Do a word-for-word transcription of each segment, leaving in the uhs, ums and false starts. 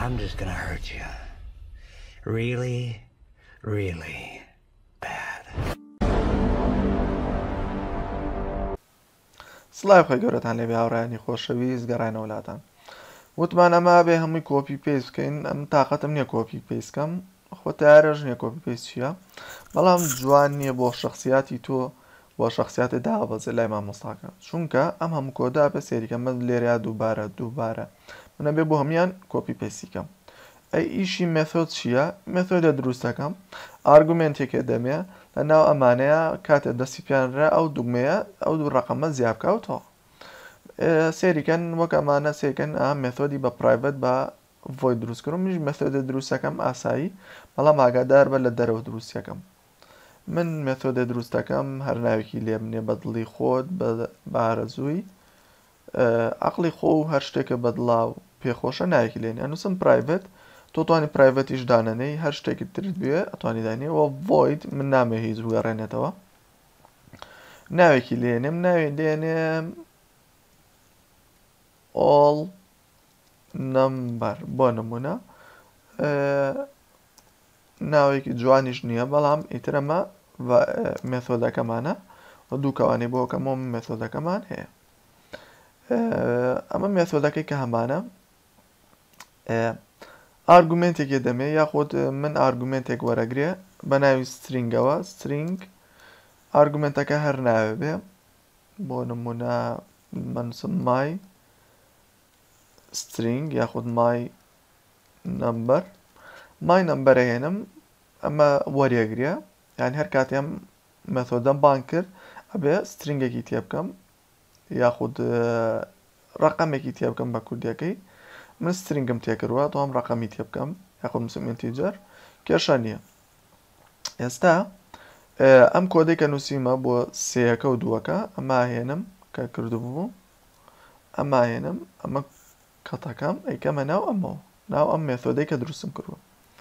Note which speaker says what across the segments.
Speaker 1: I'm just gonna hurt you. Really, really bad.
Speaker 2: سڵای خۆی گەورەتان لێبێ هاوڕایانی خۆشەویست گەڕانە وڵاتان وتمان ئەمە بێ هەمووی کۆپی پێست بکەین ئەم تااقەتم نییە کۆپی پێستکەم خۆ تارەژ نییە کۆپی پێست چیە بەڵام جوان نییە بۆ شخصیاتی تۆ بۆ شخصیاتی دابەزێ لای مامۆستاکە چونکە ئەم هەموو کۆدا بە سێریکە من لێریا دووبارە دووبارە منە بێ بۆ هەمان کۆپی پێستیکەم ئەی ئیشی مێثۆد چییە مێثۆدە دروستەکەم ئارگومنتێکێ دەمێ لە ناو ئەمانەیە کاتێ دەستی پیانرا ئەو دوگمەیە ئەو دوو ڕقەمە زیابکەوتەوە سێریکەن وەک ئەمانە سێکەن ئەم مێثۆدی بە پرایڤەت بە ڤۆید دروستکردم منیش مێثۆدە دروستەکەم ئاسایی بەڵام ئاگادار بە لە دەرەوە دروستیەکەم من مێثۆدە دروستەکەم هەر ناوێکی لێ بنێ بە دڵی خۆت بە ئارەزووی عەقڵی خۆ و هەر شتێکە بەدڵاو پێخۆشە ناوێکی لێنێ ئەنووسم پرایڤەت تۆ توانی پرایڤەتیش دانەنەی هەر شتێکی ترت بوێ ئەتوانی دانێەوە ڤۆید من نامێ هیچ وگەڕێنێتەوە ناوێکی لێنێم ناوێ لێنێم all number بۆ نمونە ناوێکی جوانیش نییە بەڵام ئیترەمە مێثۆدەکەمانە دوو کەوانی بۆکەمەوە مێثۆدەکەمان هەیە ئەمە مێثۆدەکەی کە هەمانە ئارگومنتێکی دەمێ یاخۆت من ئارگومنتێک وەرەگرێ بە ناوی سترینگەوە سترینگ ئارگومنتەکە هەر ناوێ بێ بۆ نمونە منسم مای سترینگ یاخود مای نمبەر مای نمبەرە هێنم ئەمە وەریەگرە یانی هەر کاتێم مێثۆدەم بان کرد ئەبێ سترینگێکی تێ بکەم یاخود ڕقەمێکی تێ بکەم بە کوردیەکەی من سترینگم تێکردووە تۆم ڕقەمی تێ بکەم یاخود مسم ئینتیجەر کێشە نییە ئێستا ئەم کۆدەی کە نووسیمە بۆ سێیەکە و دووەکە ئەمە هێنم کە کردبوو ئەمە هێنم ئەمە کەتەکەم ئەیکەمە ناو ئەمەوە ناو ئەم مێثۆدەی کە دروستم کردووە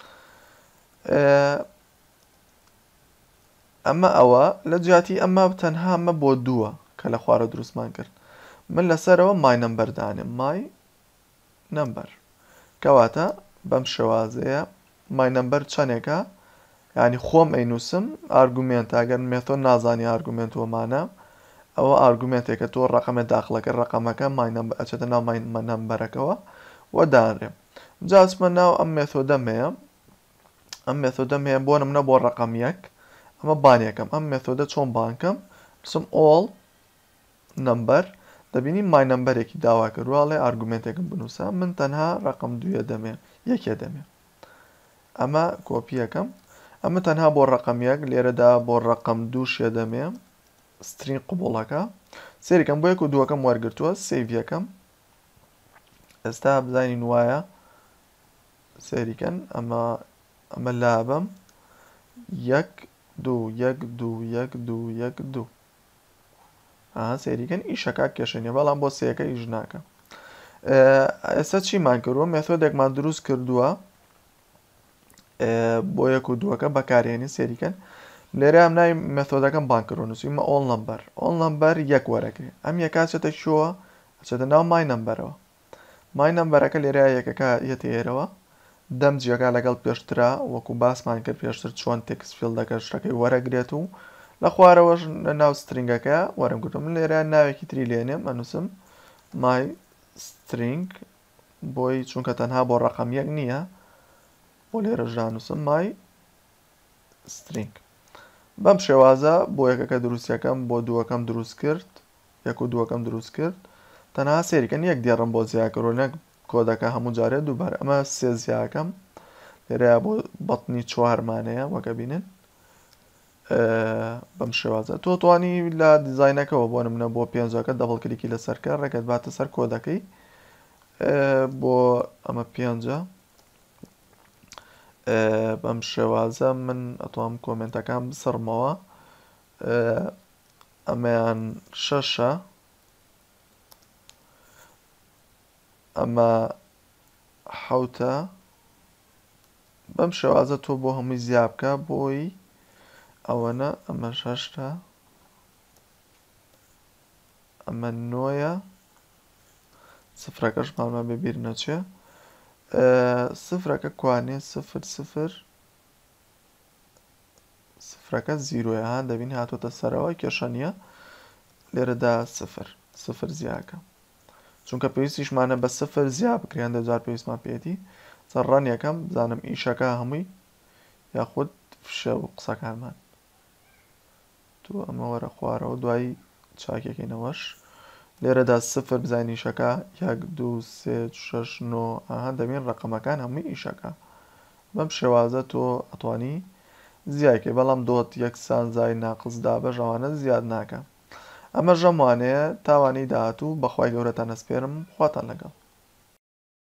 Speaker 2: ئەمە ئەوە لە جیاتی ئەمە تەنها ئەمە بۆ دووە کە لە خوارە دروستمان کرد من لەسەرەوە مای نەمبەر دانێم مای نەمبەر کەواتە بەم شێوازەیە مای نەمبەر چەندێکە یعنی خۆم ئەینووسم ئارگومنت ئەگەر مێثۆد نازانی ئارگومنت وەمانە ئەوە ئارگومنتێکە تۆ ڕقەمە داخڵەکە ڕقەمەکە مای ئەچێتە ناو مای نەمبەرەکەوە وەدانرێ جاسمە ناو ئەم مێثۆدەم هەیە ئەم مێثۆدەم هەیە بۆ نمونە بۆ ڕقەم یەک ئەمە بانیەکەم ئەم مێثۆدە چۆن بانکەم بسم all نمبەر دەبینی مای نەمبەرێکی داوا کردوواڵێ ئارگومنتێکم بنووسە من تەنها ڕقم دوویە دەمێ یەکێ دەمێ ئەمە کۆپیەکەم ئەمە تەنها بۆ ڕقم یەک لێرەدا بۆ ڕقم دووشێ دەمێ سترین قوبوڵەکە سێریکەم بۆ یەک و دووەکەم وەرگرتووە سێڤیەکەم ئێستا بزانین وایە سێریکەن ئەمە ئەمە لابم یەک دوو یەک دوو یەک دوو یەک دوو ئاها سێریکەن ئیشەکە کێشێنێ بەڵام بۆ سێەکە ئیش ناکە ئێستا چیمان کردووە مێثۆدێکمان دروست کردووە بۆ یەک و دووەکە بەکارهێنی سێریکەن لێرە ئەم ناوی مێثۆدەکەم بان کردووە نووسیمە ئۆڵ نەمبەر ئۆڵ نەمبەر یەک وەرەگرێ ئەم یەکا چێتە شووە ئەچێتە ناو مای نەمبەرەوە مای نەمبەرەکە لێرە یەکەکە یەتە ئێرەوە دەم جیەکە لەگەڵ پێشترا وەکو باسمان کرد پێشتر چۆن تێکس فیلدەکە شتەکەی وەرەگرێت و لە خوارەوەش لە ناو سترینگەکە وەرم کردم من لێرە ناوێکی تری لێنێم ئەنووسم مای سترینگ بۆی چونکە تەنها بۆ ڕقەم یەک نییە بۆ لێرە ژانووسم مای سترینگ بەم شێوازە بۆ یەکەکە دروستیەکەم بۆ دووەکەم دروست کرد یەک و دووەکەم دروست کرد تەنها سێریکەن یەک دێڕم بۆ زیاکەڕۆ نەک کۆدەکە هەموو جارێت دووبار ئەمە سێ زیاکەم لێرەیە بۆ بەتنی چوارمانەیە وەکە بینن بەم شێوازە تۆ توانی لە دیزاینەکەەوە بۆ نمونە بۆ پێنجەکە دەبڵ کلیکی لەسەرکە ڕێکت باتە سەر کۆدەکەی بۆ ئەمە پێنجە بەم شێوازە من ئەتوانم کۆمنتەکان بسڕمەوە ئەمەیان شەشە ئەمە حەوتە بەم شێوازە تۆ بۆ هەمووی زیابکە بۆی ئەوەنە ئەمە شەشتە ئەمە نۆیە سفرەکەش ماڵمە ببیر نەچێ سفرەکە کوانێ سفر سفر سفرەکە زیرۆیە ها دەبین هاتوۆتە سەرەوە کێشە نییە لێرەدا سفر سفر زیاکە چونکە پێویستیشمانە بە سفر زیا بکریان دەجار پێویستمان پێێتی چەڕان یەکەم بزانم ئیشەکە هەمووی یاخود فشە و قسەکانمان تو ئەمە وەرە خوارەوە دوایی چاکێکینەوەش لێرەدا سفر بزانین ئیشەکە یەک دوو سێ شەش نۆ ئاها دەبین ڕقەمەکان هەمووی ئیشەکە بەم شێوازە تۆ ئەتوانی زیایکەی بەڵام دۆت یەکسان زای ناقص دابەش ئەوانە زیاد ناکە ئەمە ژەم وانەیە تاوانەی داهاتوو بەخوای گەورەتان ئەسپێرم خواتان لەگەڵ